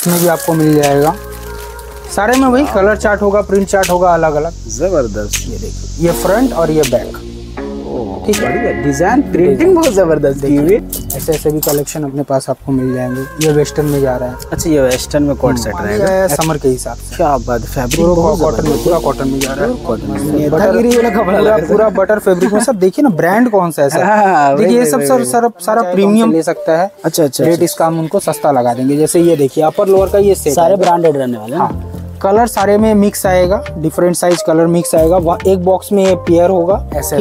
इसमें भी आपको मिल जाएगा। सारे में वही कलर चार्ट होगा, प्रिंट चार्ट होगा अलग अलग। जबरदस्त। ये देखिए, ये फ्रंट और ये बैक। ठीक है, डिजाइन प्रिंटिंग बहुत जबरदस्त की हुई। ऐसे ऐसे भी कलेक्शन अपने पास आपको मिल जाएंगे। ये वेस्टर्न में जा रहा है। अच्छा, ये वेस्टर्न में कोट सेट रहेगा समर के हिसाब से। क्या बात, फैब्रिक कॉटन में, पूरा कॉटन में जा रहा है। बटरगिरी वाला कपड़ा लग रहा है पूरा बटर फैब्रिक में। सब देखिए ना, ब्रांड कौन सा है सर। देखिए ये सब सर सारा प्रीमियम ले सकता है। अच्छा अच्छा, रेट इसका हम उनको सस्ता लगा देंगे। जैसे ये देखिए अपर लोअर का ये सेट सारे ब्रांडेड रहने वाले। हाँ, कलर सारे में मिक्स आएगा, डिफरेंट साइज कलर मिक्स आएगा। एक बॉक्स में ये पेयर होगा। ऐसे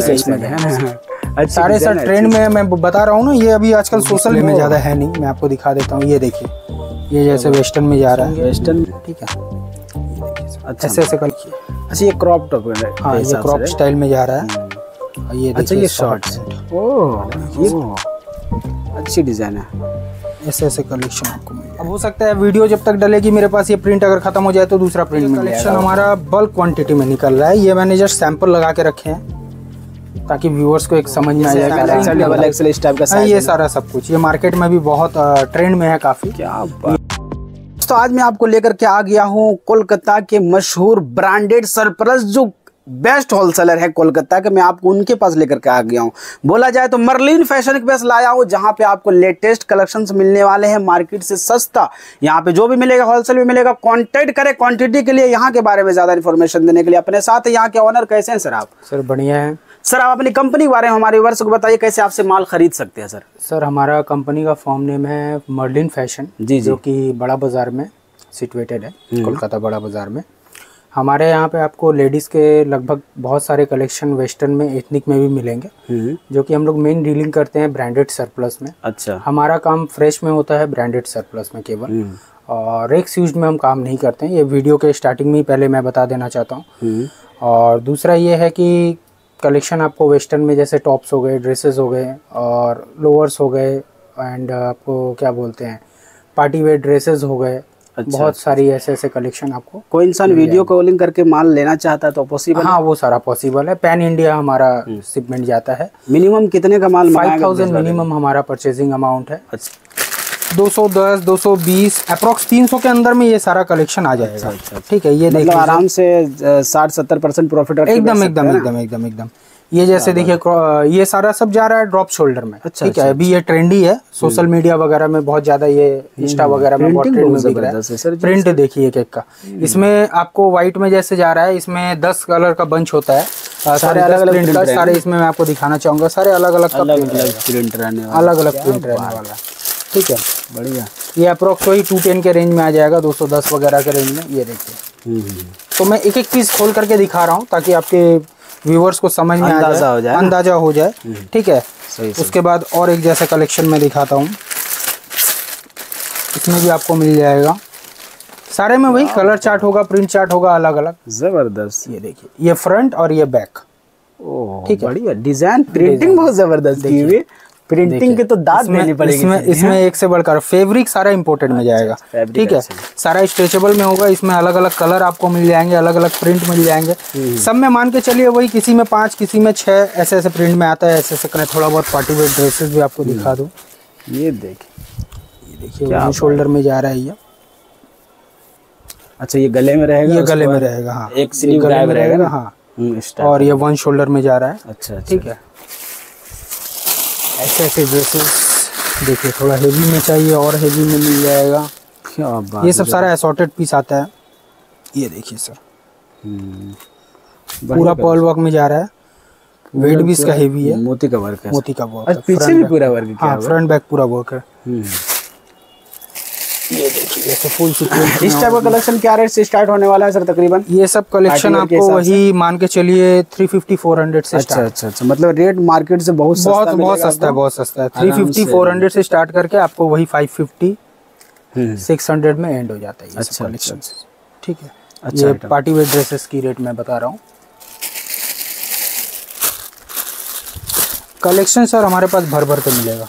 सारे सर ट्रेंड में मैं बता रहा हूँ ना। ये अभी आजकल सोशल में ज्यादा है नहीं, मैं आपको दिखा देता हूँ। ये देखिए, ये जैसे वेस्टर्न में जा रहा है। वेस्टर्न, ठीक है। अच्छा, ऐसे ऐसे कलर। अच्छा, ये क्रॉप टॉप है। हाँ, ये क्रॉप स्टाइल में जा रहा है। ये अच्छा, ये शॉर्ट्स। ओह, ये अच्छी डिजाइन है। ऐसे ऐसे कलेक्शन आपको मिलेगा। अब हो सकता है वीडियो जब तक डलेगी मेरे पास ये प्रिंट अगर खत्म हो जाए तो दूसरा प्रिंट मिल जाएगा। कलेक्शन हमारा बल्क क्वांटिटी में निकल रहा है। ये मैंने जस्ट सैंपल लगा के रखे हैं ताकि व्यूअर्स को एक समझ में आ जाए। डबल एक्सेल इस टाइप का ये सारा सब कुछ ये मार्केट में भी बहुत ट्रेंड में है काफी। क्या तो आज मैं आपको लेकर के आ गया हूँ कोलकाता के मशहूर ब्रांडेड सरप्लस जो बेस्ट होलसेलर है कोलकाता के, मैं आपको उनके पास लेकर के आ गया हूँ। बोला जाए तो मर्लिन फैशन के पास लाया हूँ, जहाँ पे आपको लेटेस्ट कलेक्शंस मिलने वाले हैं मार्केट से सस्ता। यहाँ पे जो भी मिलेगा होलसेल में मिलेगा। कांटेक्ट करें क्वांटिटी के लिए, यहाँ के बारे में ज्यादा इन्फॉर्मेशन देने के लिए। अपने साथ यहाँ के ऑनर कैसे हैं सर आप? सर बढ़िया है सर। आप अपनी कंपनी के बारे में हमारे व्यूअर्स को बताइए, कैसे आपसे माल खरीद सकते हैं सर? सर हमारा कंपनी का फॉर्म नेम है मर्लिन फैशन, जो कि बड़ा बाजार में सिचुएटेड है, कोलकाता बड़ा बाजार में। हमारे यहाँ पे आपको लेडीज़ के लगभग बहुत सारे कलेक्शन वेस्टर्न में, एथनिक में भी मिलेंगे, जो कि हम लोग मेन डीलिंग करते हैं ब्रांडेड सरप्लस में। अच्छा, हमारा काम फ्रेश में होता है, ब्रांडेड सरप्लस में केवल, और रेक्स यूज में हम काम नहीं करते हैं। ये वीडियो के स्टार्टिंग में ही पहले मैं बता देना चाहता हूँ। और दूसरा ये है कि कलेक्शन आपको वेस्टर्न में जैसे टॉप्स हो गए, ड्रेसेस हो गए और लोअर्स हो गए, एंड आपको क्या बोलते हैं पार्टी वेयर ड्रेसेस हो गए। अच्छा, बहुत सारी ऐसे ऐसे कलेक्शन आपको। कोई इंसान वीडियो कॉलिंग करके माल लेना चाहता है तो पॉसिबल? हाँ, वो सारा पॉसिबल है। पैन इंडिया हमारा शिपमेंट जाता है। मिनिमम कितने का माल? 5000 मिनिमम हमारा परचेजिंग अमाउंट है। 210, 220 अप्रोक्स 300 के अंदर में ये सारा कलेक्शन आ जाएगा। अच्छा, ठीक है। ये मतलब आराम से 60-70% प्रॉफिट एकदम। ये जैसे देखिए, ये सारा सब जा रहा है ड्रॉप शोल्डर में। अच्छा, ठीक है। अभी ये ट्रेंडी है, सोशल मीडिया वगैरह में बहुत ज्यादा, ये इंस्टा वगैरह में बहुत ट्रेंड में दिख रहा है। प्रिंट देखिए एक एक का। इसमें आपको व्हाइट में जैसे जा रहा है, इसमें 10 कलर का बंच होता है। सारे अलग अलग सारे इसमें मैं आपको दिखाना चाहूंगा। सारे अलग अलग प्रिंट रहने वाला। ठीक है, बढ़िया। ये अप्रोक्स वही 210 के रेंज में आ जाएगा, 210 वगैरह के रेंज में। ये देखिए, तो मैं एक एक पीस खोल करके दिखा रहा हूँ ताकि आपके व्यूअर्स को समझ में अंदाजा हो जाए। ठीक है। उसके बाद और एक जैसा कलेक्शन में दिखाता हूँ। इसमें भी आपको मिल जाएगा। सारे में वही कलर चार्ट होगा, प्रिंट चार्ट होगा अलग अलग। जबरदस्त। ये देखिए, ये फ्रंट और ये बैक। ठीक है, बढ़िया। डिजाइन प्रिंटिंग बहुत जबरदस्त की हुई। प्रिंटिंग के तो दाद देनी पड़ेगी। इसमें एक से बढ़कर फैब्रिक सारा इंपोर्टेड में जाएगा। ठीक है, सारा स्ट्रेचेबल में होगा। इसमें अलग अलग कलर आपको मिल जाएंगे, अलग अलग प्रिंट मिल जाएंगे। सब में मान के चलिए वही, किसी में 5, किसी में 6 ऐसे ऐसे प्रिंट में आता है। ऐसे ऐसे करें। थोड़ा बहुत पार्टी वेयर ड्रेसेस भी आपको दिखा दूं। ये देखिए, ये शोल्डर में जा रहा है ये। अच्छा, ये गले में रहेगा? ये गले में रहेगा। हाँ, एक स्लीव गायब रहेगा। हाँ, और ये 1 शोल्डर में जा रहा है। अच्छा, ठीक है। ऐसे ऐसे ड्रेसेस देखिए, थोड़ा हेवी में चाहिए और हेवी में मिल जाएगा। क्या बात। ये सब सारा असॉर्टेड पीस आता है। ये देखिए सर, पूरा पर्ल वर्क में जा रहा है। वेट भी इसका हेवी है। मोती का वर्क है। मोती का वर्क। पीछे भी पूरा वर्क है। हाँ, फ्रंट बैक पूरा वर्क है। ये देखिए, जैसे फुल सीक्वेंस। इस टाइप का कलेक्शन क्या रेट से स्टार्ट होने वाला है सर तकरीबन? ये सब कलेक्शन आपको वही मान के चलिए 350-400 से स्टार्ट। अच्छा, मतलब रेट मार्केट से बहुत सस्ता है। 350-400 से स्टार्ट करके आपको वही 550-600 में एंड हो जाता है। अच्छा, कलेक्शन। ठीक है। अच्छा, ये पार्टी वेयर ड्रेसेस की रेट मैं बता रहा हूँ। कलेक्शन सर हमारे पास भर भर के मिलेगा।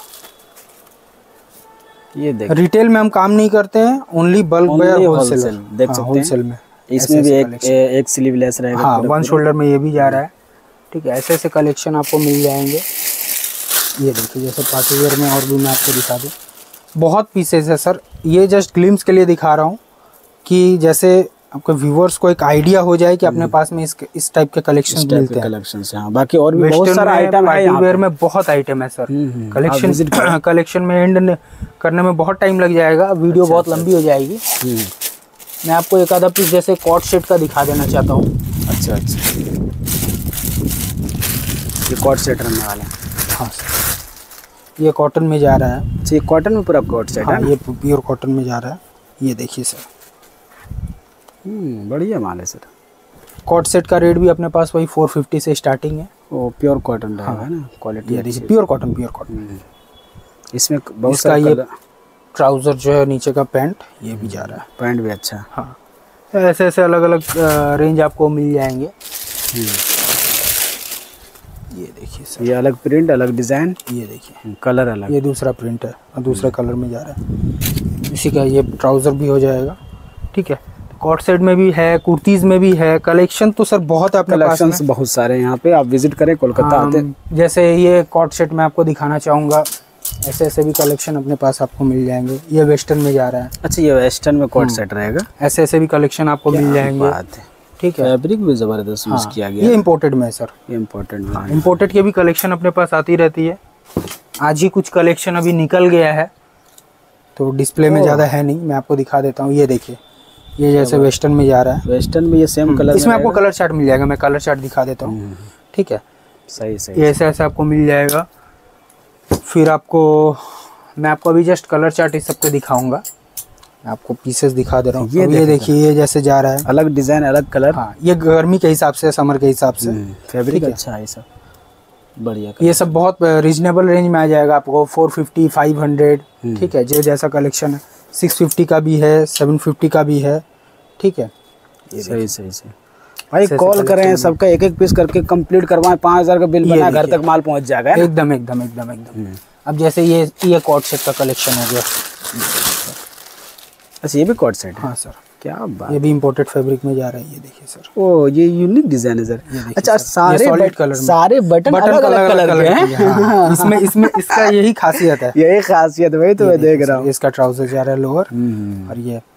ये देखिए, रिटेल में हम काम नहीं करते हैं, ओनली बल्क वेयर होलसेल। देख सकते हैं होलसेल में। इसमें भी एक स्लीवलेस रहेगा। हाँ, 1 शोल्डर में ये भी जा रहा है। ठीक है, ऐसे ऐसे कलेक्शन आपको मिल जाएंगे। ये देखिए, जैसे पार्टी वेयर में और भी मैं आपको दिखा दूँ। बहुत पीसेस है सर, ये जस्ट ग्लिम्स के लिए दिखा रहा हूँ कि जैसे आपके व्यूअर्स को एक आइडिया हो जाए कि अपने पास में इस टाइप के कलेक्शन मिलते हैं। कलेक्शन से, हाँ, बाकी और भी बहुत सारा आइटम है यहाँ वेयर में, बहुत आइटम है सर। कलेक्शन में एंड करने में बहुत टाइम लग जाएगा, वीडियो बहुत लंबी हो जाएगी। मैं आपको एक आधा पीस जैसे कॉट सेट का दिखा देना चाहता हूँ। अच्छा, ये कॉट सेट रहने वाला है। हाँ सर, ये कॉटन में जा रहा है। अच्छा, ये कॉटन में पूरा कॉट सेट है। ये प्योर कॉटन में जा रहा है, ये देखिए सर। बढ़िया माल है सर। कॉट सेट का रेट भी अपने पास वही 450 से स्टार्टिंग है। वो प्योर कॉटन है ना, क्वालिटी देखिए, प्योर कॉटन। इसमें बहुत सारा ये ट्राउजर जो है, नीचे का पैंट, ये भी जा रहा है। पैंट भी अच्छा। हाँ, ऐसे ऐसे अलग अलग रेंज आपको मिल जाएंगे। ये देखिए सर, ये अलग प्रिंट, अलग डिज़ाइन, ये देखिए कलर अलग। ये दूसरा प्रिंट है और दूसरा कलर में जा रहा है। इसी का ये ट्राउज़र भी हो जाएगा। ठीक है, कॉट सेट में भी है, कुर्तीज़ में भी है। कलेक्शन तो सर बहुत है अपने पास में। कलेक्शंस बहुत सारे हैं यहाँ पे, आप विजिट करें कोलकाता आते। जैसे ये कॉट सेट मैं आपको दिखाना चाहूँगा, ऐसे ऐसे भी कलेक्शन अपने पास आपको मिल जाएंगे। ये वेस्टर्न में जा रहा है। अच्छा, ये वेस्टर्न में कॉट सेट रहेगा। ऐसे ऐसे भी कलेक्शन आपको मिल जाएंगे। ठीक है, फैब्रिक भी ज़बरदस्त यूज़ किया गया। ये इम्पोर्टेड में है सर। ये इम्पोर्टेड में, इम्पोर्टेड के भी कलेक्शन अपने पास आती रहती है। आज ही कुछ कलेक्शन अभी निकल गया है, तो डिस्प्ले में ज़्यादा है नहीं, मैं आपको दिखा देता हूँ। ये देखिए, ये जैसे वेस्टर्न में जा रहा है। वेस्टर्न में ये सेम कलर, इसमें आपको कलर चार्ट मिल जाएगा। मैं कलर चार्ट दिखा देता हूँ। ठीक है, सही। ये ऐसे ऐसे आपको मिल जाएगा। फिर मैं आपको अभी जस्ट कलर चार्ट इस सबको दिखाऊंगा। मैं आपको पीसेस दिखा दे रहा हूँ। ये देखिए, ये जैसे जा रहा है, अलग डिज़ाइन, अलग कलर। हाँ, ये गर्मी के हिसाब से, समर के हिसाब से। फैब्रिक अच्छा है सब, बढ़िया। ये सब बहुत रीजनेबल रेंज में आ जाएगा आपको, 450, 500। ठीक है, जो जैसा कलेक्शन है। 650 का भी है, 750 का भी है। ठीक है, सही भाई, कॉल करें, सबका एक एक पीस करके कंप्लीट करवाएं। 5000 का बिल बना, घर तक माल पहुंच जाएगा। एकदम। अब जैसे ये कॉट सेट का कलेक्शन हो गया। अच्छा, ये भी कॉट सेट है। हाँ सर, क्या बात। ये भी इम्पोर्टेड फैब्रिक में जा रहा है। ये देखिए सर। ओ, ये यूनिक डिजाइन है सर। अच्छा, सारे बटन अलग अलग कलर के हैं। इसमें इसका यही खासियत है। यही खासियत भाई, तो मैं देख रहा हूँ। इसका ट्राउजर जा रहा है लोअर, और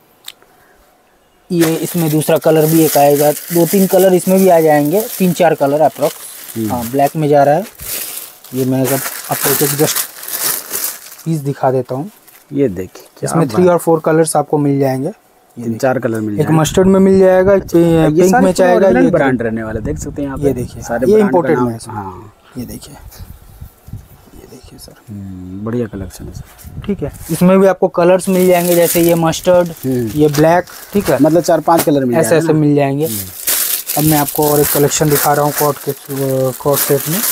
ये इसमें दूसरा कलर भी एक आएगा। 2-3 कलर इसमें भी आ जाएंगे, 3-4 कलर अप्रॉक्स। हाँ, ब्लैक में जा रहा है। ये मैं सब आपको जस्ट पीस दिखा देता हूँ। ये देखिए, इसमें 3 और 4 कलर्स आपको मिल जाएंगे। 3-4 कलर मिल जाएंगे। एक मस्टर्ड में मिल जाएगा, एक पिंक में चाहेगा। ये ब्रांड रहने वाला, देख सकते हैं यहाँ पे। ये देखिए, ये इम्पोर्टेड में है। हाँ, ये देखिए सर, बढ़िया कलेक्शन है सर। ठीक है, इसमें भी आपको कलर्स मिल जाएंगे, जैसे ये मस्टर्ड, ये ब्लैक। ठीक है, मतलब 4-5 कलर मिल ऐसे ऐसे मिल जाएंगे। अब मैं आपको और एक कलेक्शन दिखा रहा हूँ कॉट सेट में।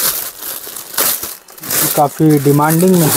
काफ़ी डिमांडिंग में है।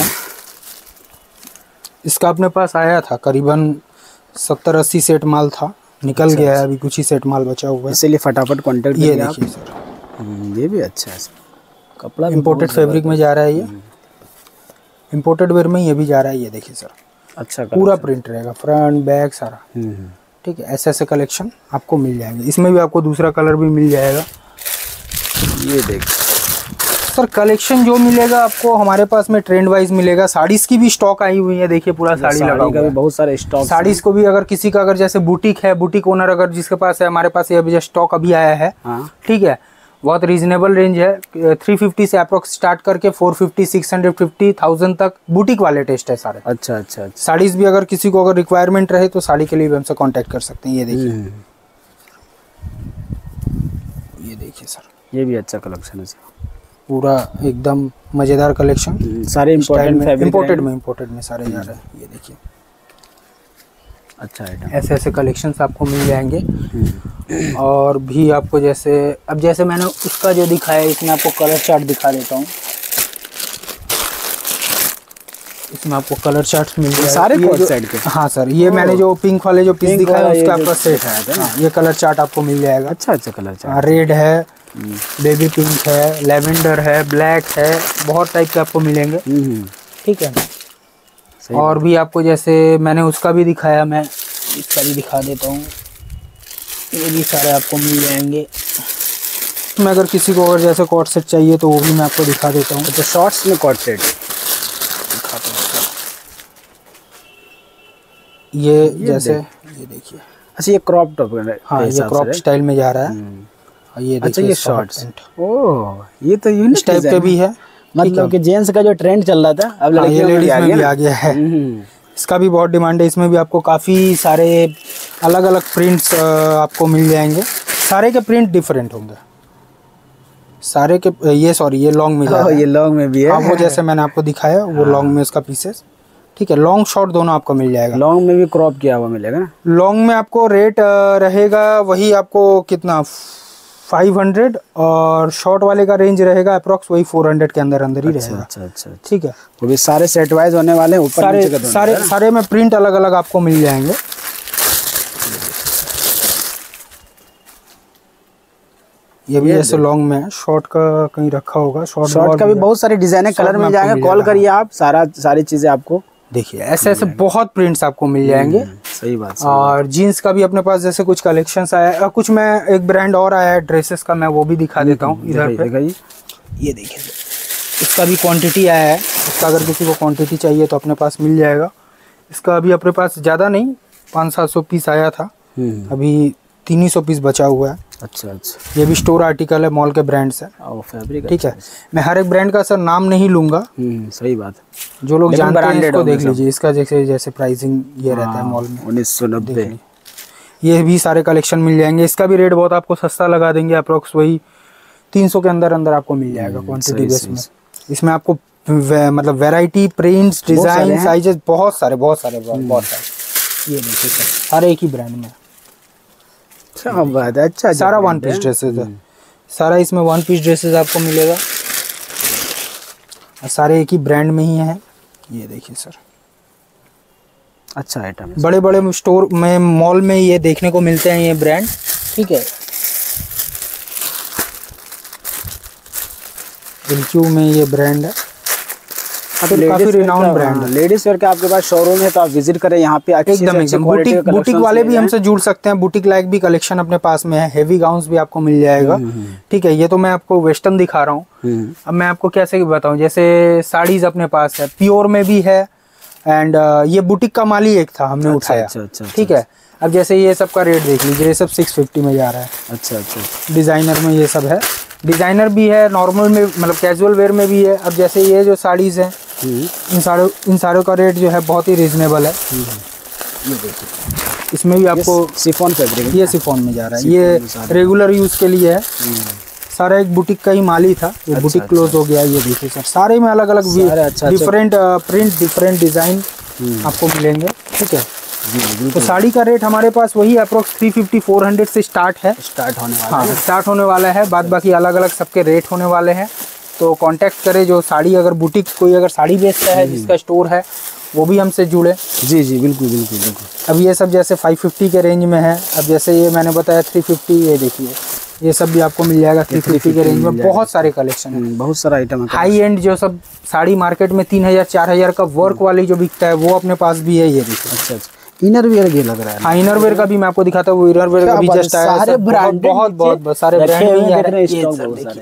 इसका अपने पास आया था, करीबन 70-80 सेट माल था, निकल गया है। अभी कुछ ही सेट माल बचा हुआ है, इसीलिए फटाफट कॉन्टेक्ट। ये देखिए सर, ये भी अच्छा है। कपड़ा इम्पोर्टेड फैब्रिक में जा रहा है। ये इम्पोर्टेड वेयर में ये भी जा रहा है। ये देखिए सर, अच्छा पूरा प्रिंट रहेगा, फ्रंट बैक सारा। ठीक है, ऐसे ऐसे कलेक्शन आपको मिल जाएंगे। इसमें भी आपको दूसरा कलर भी मिल जाएगा। ये देख सर, कलेक्शन जो मिलेगा आपको हमारे पास में ट्रेंड वाइज मिलेगा। साड़ीज की भी स्टॉक आई हुई है। देखिए, पूरा साड़ी लगा हुआ है, बहुत सारे स्टॉक। साड़ीज को भी अगर किसी का, अगर जैसे बुटीक है, बुटीक ओनर अगर जिसके पास है, हमारे पास ये अभी स्टॉक अभी आया है। ठीक है, बहुत रीजनेबल रेंज है। 350 से अप्रोक्स स्टार्ट करके 450, 650, 1000 तक बुटीक वाले टेस्ट है सारे। अच्छा। साड़ीज भी अगर किसी को अगर रिक्वायरमेंट रहे तो साड़ी के लिए भी हमसे कांटेक्ट कर सकते हैं। ये देखिए सर, ये भी अच्छा कलेक्शन है सर, पूरा एकदम मजेदार कलेक्शन। सारे इम्पोर्टेड में सारे जा रहे हैं। ये देखिए, अच्छा आइटम। ऐसे ऐसे कलेक्शंस आपको मिल जाएंगे। और भी आपको जैसे मैंने उसका जो दिखाया, इसमें आपको कलर चार्ट दिखा देता हूँ। इसमें आपको कलर चार्ट मिल जाएगा सारे कोट सेट के। हाँ सर, ये मैंने जो पिंक वाले जो पीस दिखाया उसका आपका सेट है। ये कलर चार्ट आपको मिल जाएगा। अच्छा कलर चार्ट। रेड है, बेबी पिंक है, लेवेंडर है, ब्लैक है, बहुत टाइप के आपको मिलेंगे। ठीक है, और भी आपको जैसे मैंने उसका भी दिखाया, मैं इसका भी दिखा देता हूँ। ये भी सारे आपको मिल जाएंगे। मैं अगर किसी को अगर जैसे कॉट सेट चाहिए तो वो भी मैं आपको दिखा देता हूँ। तो शॉर्ट्स में कॉट सेट ये जैसे ये देखिए, अच्छा ये क्रॉप टॉप है। हाँ ये क्रॉप स्टाइल में जा रहा है। और ये अच्छा देखिए ये शॉर्ट्स। ओह ये तो यूनिक टाइप के भी है, मतलब कि जेंट्स का जो ट्रेंड चल रहा था अब लड़कियों लेडीज में भी आ गया है। इसका भी बहुत डिमांड है। इसमें भी आपको काफ़ी सारे अलग अलग प्रिंट्स आपको मिल जाएंगे। सारे के प्रिंट डिफरेंट होंगे सारे के। ये सॉरी ये लॉन्ग में जा रहा है। ये लॉन्ग में भी है। हाँ वो जैसे मैंने आपको दिखाया वो लॉन्ग में उसका पीसेस, ठीक है। लॉन्ग शॉर्ट दोनों आपको मिल जाएगा। लॉन्ग में भी क्रॉप किया हुआ मिलेगा ना? लॉन्ग में आपको रेट रहेगा वही आपको कितना 500 और शॉर्ट वाले का रेंज रहेगा अप्रोक्स वही 400 के अंदर अंदर ही रहेगा। अच्छा ठीक है। वो भी सारे सेट वाइज होने वाले हैं, ऊपर नीचे का दोनों सारे में प्रिंट अलग अलग आपको मिल जाएंगे। ये भी जैसे लॉन्ग में है, शॉर्ट का कहीं रखा होगा। शॉर्ट का भी बहुत सारे डिजाइन कलर मिल जाएंगे। कॉल करिए आप, सारी चीजें आपको देखिए ऐसे ऐसे बहुत प्रिंट्स आपको मिल जाएंगे। सही बात। और जीन्स का भी अपने पास जैसे कुछ कलेक्शंस आया है। कुछ मैं एक ब्रांड और आया है ड्रेसेस का, मैं वो भी दिखा देता हूँ इधर पे। ये देखिए इसका भी क्वांटिटी आया है। इसका अगर किसी को क्वांटिटी चाहिए तो अपने पास मिल जाएगा। इसका अभी अपने पास ज़्यादा नहीं 500-700 पीस आया था, अभी 300 पीस बचा हुआ है। अच्छा। ये भी स्टोर आर्टिकल है, मॉल के ब्रांड्स है। फैब्रिक ठीक है। मैं हर एक ब्रांड का सर नाम नहीं लूंगा। सही बात। जो लोग जानते हैं इसको देख लीजिए। इसका जैसे प्राइसिंग ये रहता है मॉल में 1990। ये भी सारे कलेक्शन मिल जाएंगे। इसका भी रेट बहुत आपको सस्ता लगा देंगे, अप्रोक्स वही 300 के अंदर अंदर आपको मिल जाएगा क्वांटिटी बेस में। इसमें आपको मतलब वैरायटी, प्रिंट्स, डिजाइन, साइजेस बहुत सारे। ये देखिए सर सारे एक ही ब्रांड में। क्या बात है। अच्छा सारा वन पीस ड्रेसेस है। सारा इसमें वन पीस ड्रेसेस आपको मिलेगा और सारे एक ही ब्रांड में ही है। ये देखिए सर अच्छा आइटम। बड़े बड़े स्टोर में, मॉल में ये देखने को मिलते हैं ये ब्रांड। ठीक है। LQ में ये ब्रांड है, काफी रिनाउंड ब्रांड है। लेडीज वेयर का आपके पास शोरूम है तो आप विजिट करें यहाँ पे। एकदम बुटीक वाले भी हमसे जुड़ सकते हैं। बुटीक लाइक भी कलेक्शन अपने पास में है। हेवी गाउन्स भी आपको मिल जाएगा। ठीक है। ये तो मैं आपको वेस्टर्न दिखा रहा हूँ। अब मैं आपको कैसे बताऊँ, जैसे साड़ीज अपने पास है, प्योर में भी है। एंड ये बुटीक का माल ही एक था, हमने उठाया। ठीक है। अब जैसे ये सब का रेट देख लीजिए, ये सब 650 में जा रहा है। अच्छा। डिजाइनर में ये सब है। डिजाइनर भी है, नॉर्मल में मतलब कैजुअल वेयर में भी है। अब जैसे ये जो साड़ीज हैं इन सारों का रेट जो है बहुत ही रिजनेबल है। ये देखिए इसमें भी आपको शिफॉन फैब्रिक, ये शिफॉन में जा रहा है। ये रेगुलर यूज के लिए है। सारा एक बुटीक का ही माल ही था, ये बुटीक क्लोज हो गया। ये देखिए सर सारे में अलग अलग डिफरेंट प्रिंट, डिफरेंट डिजाइन आपको मिलेंगे। ठीक है। तो साड़ी का रेट हमारे पास वही अप्रोक्स 350-400 से स्टार्ट होने वाला है। बाद बाकी अलग अलग सबके रेट होने वाले हैं। तो कांटेक्ट करें। जो साड़ी अगर बुटीक कोई अगर साड़ी बेचता है जिसका स्टोर है वो भी हमसे जुड़े। जी बिल्कुल। अब ये सब जैसे 550 के रेंज में है। अब जैसे ये मैंने बताया 350, ये देखिए ये सब भी आपको मिल जाएगा 350 के रेंज में। बहुत सारे कलेक्शन है, बहुत सारा आइटम है। हाई एंड जो सब साड़ी मार्केट में 3000-4000 का वर्क वाली जो बिकता है वो अपने पास भी है। ये देखिए। अच्छा। इनर वेयर भी लग रहा है। हाँ इनर वेयर का भी मैं आपको दिखाता हूँ। इनर वेयर का भी जस्ट आया है। सारे ब्रांड बहुत सारे ब्रांड।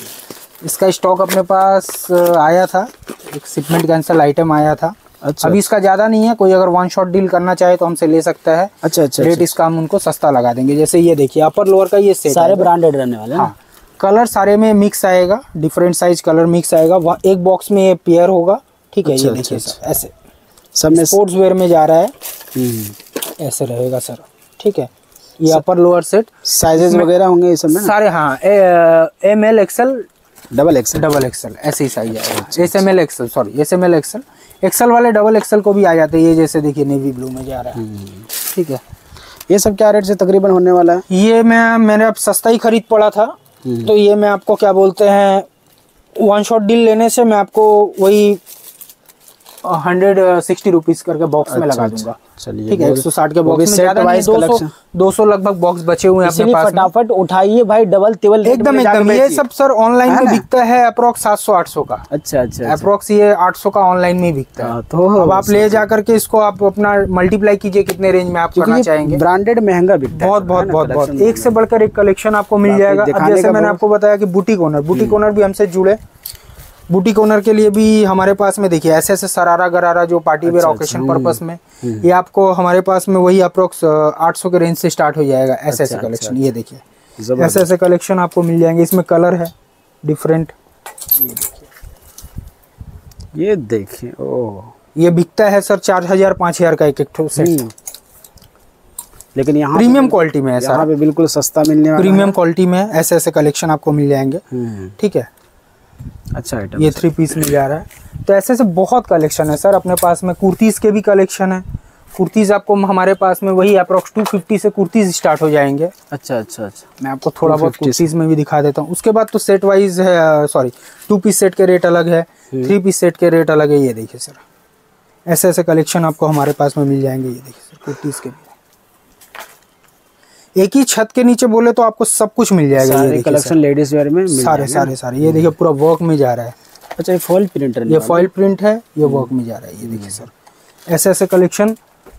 इसका स्टॉक अपने पास आया था, एक शिपमेंट कैंसल आइटम आया था। अच्छा। अभी इसका ज्यादा नहीं है। कोई अगर वन शॉट डील करना चाहे तो हमसे ले सकता है। अच्छा। रेट इसका हम उनको सस्ता लगा देंगे। जैसे ये देखिए अपर लोअर का ये सेट सारे ब्रांडेड रहने वाले हैं। हाँ। कलर सारे में मिक्स आएगा, डिफरेंट साइज कलर मिक्स आएगा। एक बॉक्स में ये पेयर होगा। ठीक है। ये देखिए सर ऐसे सब में स्पोर्ट्स वेयर में जा रहा है। ऐसे रहेगा सर। ठीक है। ये अपर लोअर सेट साइजेस वगैरह होंगे इस में सारे। हाँ ML XL डबल एक्सल ऐसे ही साइज आएगा। SML XL, sorry SML XL। XL वाले डबल एक्सल को भी आ जाते हैं। ये जैसे देखिए नेवी ब्लू में जा रहा है। ठीक है। ये सब क्या रेट से तकरीबन होने वाला है? ये मैंने अब सस्ता ही खरीद पड़ा था तो ये मैं आपको क्या बोलते हैं, वन शॉट डील लेने से मैं आपको वही 160 रुपीज करके बॉक्स में लगा दूंगा। चलिए ठीक है। 160 के बॉक्स में ज्यादा नहीं, 200 लगभग बॉक्स बचे हुए हैं अपने पास। फटाफट उठाइए भाई, डबल टेबल एकदम। ये सब सर ऑनलाइन में बिकता है अप्रोक्स 700-800 का। अच्छा। अप्रोक्स ये 800 का ऑनलाइन में बिकता है। तो अब आप ले जा करके इसको आप अपना मल्टीप्लाई कीजिए कितने रेंज में आप करना चाहेंगे। ब्रांडेड महंगा बिकता है बहुत। एक से बढ़कर एक कलेक्शन आपको मिल जाएगा। अब जैसे मैंने आपको बताया कि बुटीक ओनर भी हमसे जुड़े। बुटीक ओनर के लिए भी हमारे पास में देखिए ऐसे ऐसे सरारा गरारा जो पार्टी वेयर ऑकेशन पर्पस में, ये आपको हमारे पास में वही अप्रोक्स 800 के रेंज से स्टार्ट हो जाएगा। ऐसे ऐसे कलेक्शन ये देखिए, ऐसे ऐसे कलेक्शन आपको मिल जाएंगे। इसमें कलर है डिफरेंट, ये देखिए। ओह, ये बिकता है सर 4000 5000 का एक एक सेट, लेकिन यहाँ प्रीमियम क्वालिटी में है सर, यहाँ पे बिल्कुल सस्ता मिलने वाला प्रीमियम क्वालिटी में ऐसे ऐसे कलेक्शन आपको मिल जाएंगे। ठीक है, अच्छा आइटम। ये 3 पीस मिल जा रहा है। तो ऐसे ऐसे बहुत कलेक्शन है सर अपने पास में। कुर्तीज के भी कलेक्शन है। कुर्तीज आपको हमारे पास में वही अप्रोक्स 250 से कुर्तीज स्टार्ट हो जाएंगे। अच्छा अच्छा अच्छा, मैं आपको थोड़ा बहुत कुर्तीज में भी दिखा देता हूँ। उसके बाद तो सेट वाइज है, सॉरी 2 पीस सेट के रेट अलग है, 3 पीस सेट के रेट अलग है। ये देखिए सर, ऐसे ऐसे कलेक्शन आपको हमारे पास में मिल जाएंगे। ये देखिए सर, कुर्तीज के भी एक ही छत के नीचे बोले तो आपको सब कुछ मिल जाएगा। सारे कलेक्शन लेडीज वेयर में सारे सारे सारे। ये देखिए पूरा वर्क में जा रहा है। अच्छा, ये फॉइल प्रिंट है, ये फॉइल प्रिंट है, ये वर्क में जा रहा है। ये देखिए सर, ऐसे ऐसे कलेक्शन।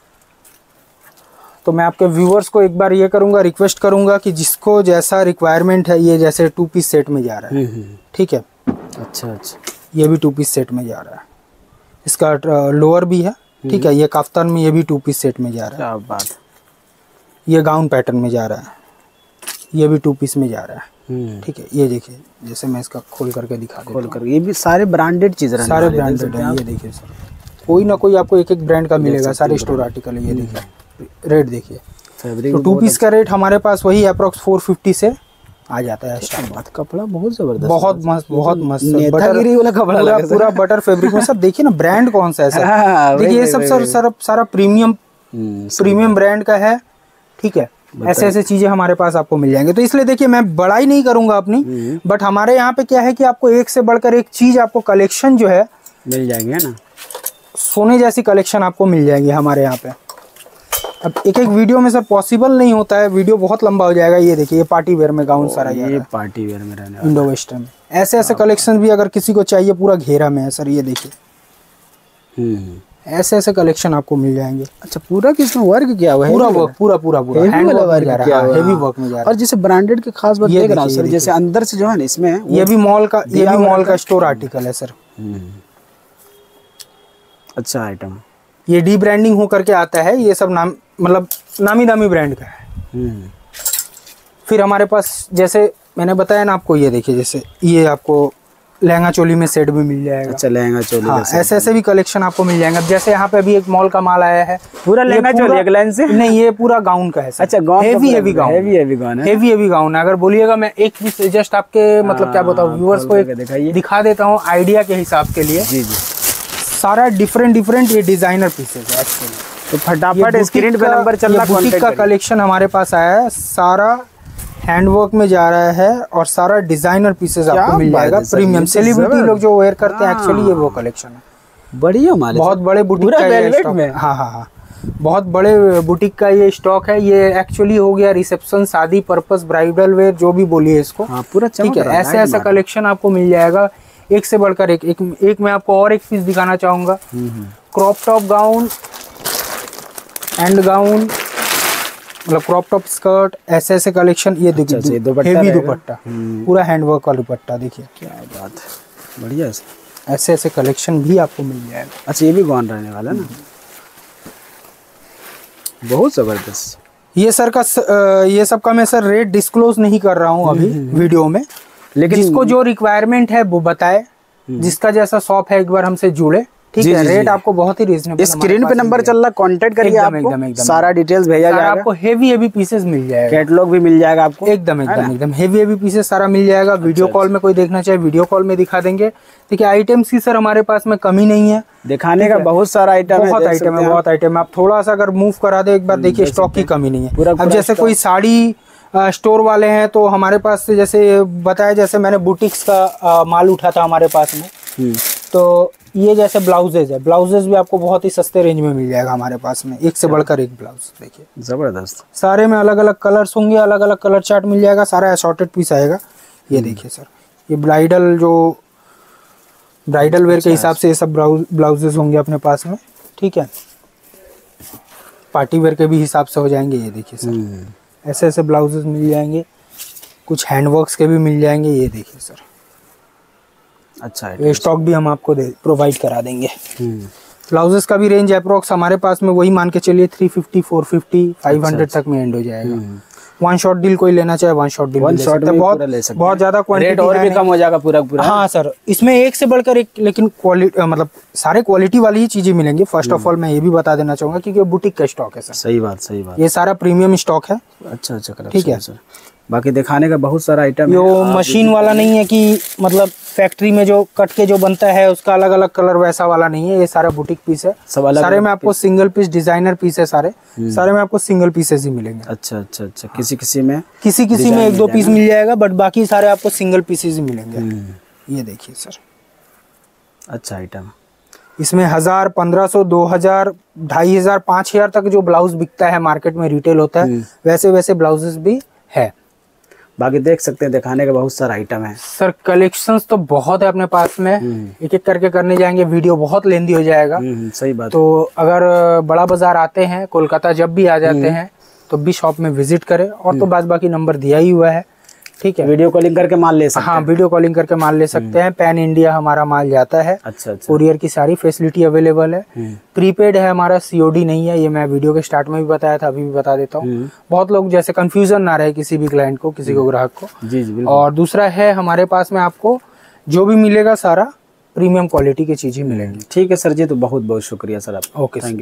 तो मैं आपके व्यूअर्स को एक बार ये करूंगा, रिक्वेस्ट करूंगा कि जिसको जैसा रिक्वायरमेंट है, ये जैसे 2 पीस सेट में जा रहा है। ठीक है, अच्छा अच्छा, ये भी 2 पीस सेट में जा रहा है। इसका लोअर भी है। ठीक है, ये काफ्तान में ये भी 2 पीस सेट में जा रहा है। क्या बात। ये गाउन पैटर्न में जा रहा है, ये भी 2 पीस में जा रहा है। ठीक है, ये देखिए, जैसे मैं इसका खोल करके दिखा देता हूं। ये भी सारे ब्रांडेड चीज रहने सारे ब्रांडेड है। ये देखिए सर, कोई ना कोई आपको एक एक ब्रांड का मिलेगा, सारे स्टोर आर्टिकल है। ये देखिए रेट देखिए, तो 2 पीस का रेट हमारे पास वही अप्रोक्स 450 से आ जाता है। बात कपड़ा बहुत जबरदस्त, बहुत मस्त, बहुत मस्त नेतागिरी वाला कपड़ा लगा, पूरा बटर फैब्रिक में। सब देखिए ना, ब्रांड कौन सा है सर, देखिए ये सब सर सारा प्रीमियम ब्रांड का है। ठीक है, ऐसे ऐसे चीजें हमारे पास आपको मिल जाएंगे। तो इसलिए देखिए मैं बड़ाई नहीं करूंगा अपनी, बट हमारे यहाँ पे क्या है कि आपको एक से बढ़कर एक चीज, आपको कलेक्शन जो है मिल जाएंगे ना, सोने जैसी कलेक्शन आपको मिल जाएंगी हमारे यहाँ पे। अब एक एक वीडियो में सर पॉसिबल नहीं होता है, वीडियो बहुत लंबा हो जाएगा। ये देखिए, ये पार्टी वेयर में गाउन सारा, ये पार्टी वेयर में रहने वाला इंडो वेस्टर्न में। ऐसे ऐसे कलेक्शन भी अगर किसी को चाहिए, पूरा घेरा में है सर। ये देखिए, ऐसे ऐसे कलेक्शन आपको मिल जाएंगे। अच्छा, पूरा किसमें वर्क किया हुआ है? पूरा वर्क, पूरा हैंड वर्क में जा रहा है, हेवी वर्क में जा रहा है। और जैसे ब्रांडेड के खास बात देख रहा हूं सर, जैसे अंदर से जो है ना इसमें, ये भी मॉल का स्टोर आर्टिकल है सर। अच्छा आइटम, ये डी ब्रांडिंग हो करके आता है। ये सब नाम, मतलब नामी दामी ब्रांड का है। फिर हमारे पास जैसे मैंने बताया ना आपको, ये देखिए, जैसे ये आपको लहंगा चोली में सेट भी मिल जाएगा। अच्छा, लहंगा चोली। हाँ, ऐसे ऐसे भी कलेक्शन आपको मिल जाएंगे। जैसे यहाँ पे अभी एक मॉल का माल आया है, पूरा लहंगा चोली एक लाइन से? नहीं, ये पूरा गाउन का है सर। अच्छा, gown, heavy gown, heavy gown है। अगर बोलिएगा, मैं एक पीस जस्ट आपके मतलब क्या बताऊँ व्यूअर्स को दिखा देता हूँ आइडिया के हिसाब के लिए। जी जी, सारा डिफरेंट ये डिजाइनर पीसेज है एक्चुअली। तो फटाफट स्क्रीन पे नंबर चल रहा है, बुटीक का कलेक्शन हमारे पास आया है। सारा हैंडवर्क में जा रहा है और सारा डिजाइनर पीसेस आपको मिल जाएगा। प्रीमियम सेलिब्रिटी लोग जो वेयर करते हैं एक्चुअली, ये वो कलेक्शन है। बढ़िया माल, बहुत बड़े बुटीक का ये स्टॉक है। हाँ, बहुत बड़े बुटीक का ये स्टॉक है। ये एक्चुअली हो गया रिसेप्शन, शादी पर्पस, ब्राइडल वेयर, जो भी बोलिए इसको। पूरा ठीक है, ऐसे ऐसा कलेक्शन आपको मिल जाएगा, एक से बढ़कर एक मैं आपको और एक पीस दिखाना चाहूंगा। Crop top gown and gown, मतलब क्रॉप टॉप स्कर्ट, ऐसे ऐसे कलेक्शन। ये देखिए, हेवी दुपट्टा, पूरा हैंडवर्क का दुपट्टा। देखिए क्या बात है, बढ़िया है। ऐसे ऐसे कलेक्शन भी आपको मिल जाएगा। अच्छा, ये भी गाउन रहने वाला है ना, बहुत जबरदस्त। ये सर का ये सब का मैं सर रेट डिस्क्लोज नहीं कर रहा हूँ अभी वीडियो में, लेकिन जिसको जो रिक्वायरमेंट है वो बताए, जिसका जैसा शॉप है एक बार हमसे जुड़े। ठीक है, रेट आपको बहुत ही रीजनेबल। स्क्रीन पे नंबर चल रहा, कांटेक्ट करिए, आपको सारा डिटेल्स भेजा जाएगा। आपको हेवी पीसेस मिल जाएगा, कैटलॉग भी मिल जाएगा आपको। एकदम हेवी पीसेस सारा मिल जाएगा। वीडियो कॉल में कोई देखना चाहे, वीडियो कॉल में दिखा देंगे। देखिए, आइटम्स की सर हमारे पास में कमी नहीं है, दिखाने का बहुत सारा आइटम है। बहुत आइटम है। आप थोड़ा सा अगर मूव करा दे एक बार, देखिए स्टॉक की कमी नहीं है। अब जैसे कोई साड़ी स्टोर वाले हैं तो हमारे पास से, जैसे बताया, जैसे मैंने बुटीक्स का माल उठा था हमारे पास में, तो ये जैसे ब्लाउजेज है, ब्लाउजेज भी आपको बहुत ही सस्ते रेंज में मिल जाएगा हमारे पास में, एक से बढ़कर एक ब्लाउज। देखिए जबरदस्त, सारे में अलग अलग कलर्स होंगे, अलग अलग कलर चार्ट मिल जाएगा, सारा असॉर्टेड पीस आएगा। ये देखिए सर, ये ब्राइडल वेयर के हिसाब से ये सब ब्लाउजेज होंगे अपने पास में। ठीक है, पार्टी वेयर के भी हिसाब से हो जाएंगे। ये देखिए सर, ऐसे ऐसे ब्लाउजेज मिल जाएंगे, कुछ हैंडवर्क्स के भी मिल जाएंगे। ये देखिए सर, अच्छा ये स्टॉक भी हम आपको प्रोवाइड करा देंगे। ब्लाउजेस का भी रेंज अप्रोक्स हमारे पास में वही मान के चलिए 350, 450, 500 तक में एंड हो जाएगा। वन शॉट डील कोई लेना चाहे वन शॉट डील बहुत ज्यादा क्वांटिटी और भी कम हो जाएगा पूरा। हाँ सर, इसमें एक से बढ़कर एक, लेकिन क्वालिटी मतलब सारे क्वालिटी वाली ही चीजें मिलेंगी। फर्स्ट ऑफ ऑल मैं ये भी बता देना चाहूंगा क्योंकि बुटीक का स्टॉक है सर। सही बात। ये सारा प्रीमियम स्टॉक है। अच्छा, ठीक है सर। बाकी दिखाने का बहुत सारा आइटम यो मशीन वाला नहीं है कि मतलब फैक्ट्री में जो कट के जो बनता है उसका अलग अलग कलर, वैसा वाला नहीं है। ये सारा बुटीक पीस है, सारे में आपको सिंगल पीस डिजाइनर पीस है। सारे में आपको सिंगल पीसेस ही मिलेंगे। अच्छा। किसी में 1-2 पीस मिल जाएगा, बट बाकी सारे आपको सिंगल पीसेस ही मिलेंगे। ये देखिए सर, अच्छा आइटम। इसमें 1000, 1500, 2000, 2500, 5000 तक जो ब्लाउज बिकता है मार्केट में रिटेल होता है, वैसे ब्लाउजेस भी है। बाकी देख सकते हैं, दिखाने का बहुत सारा आइटम है सर। कलेक्शंस तो बहुत है अपने पास में, एक एक करके करने जाएंगे वीडियो बहुत लेंदी हो जाएगा। सही बात। तो अगर बड़ा बाजार आते हैं कोलकाता, जब भी आ जाते हैं तो भी शॉप में विजिट करें। और तो बाकी नंबर दिया ही हुआ है, ठीक है। वीडियो कॉलिंग करके माल ले सकते हैं। हाँ, वीडियो कॉलिंग करके माल ले सकते हैं। पैन इंडिया हमारा माल जाता है। अच्छा। कुरियर की सारी फैसिलिटी अवेलेबल है। प्रीपेड है हमारा, सीओडी नहीं है। ये मैं वीडियो के स्टार्ट में भी बताया था, अभी भी बता देता हूँ। बहुत लोग जैसे कंफ्यूजन ना रहे किसी भी क्लाइंट को, किसी को ग्राहक को। जी। और दूसरा है हमारे पास में आपको जो भी मिलेगा सारा प्रीमियम क्वालिटी की चीजें मिलेंगी। ठीक है सर जी, तो बहुत बहुत शुक्रिया सर आप। ओके।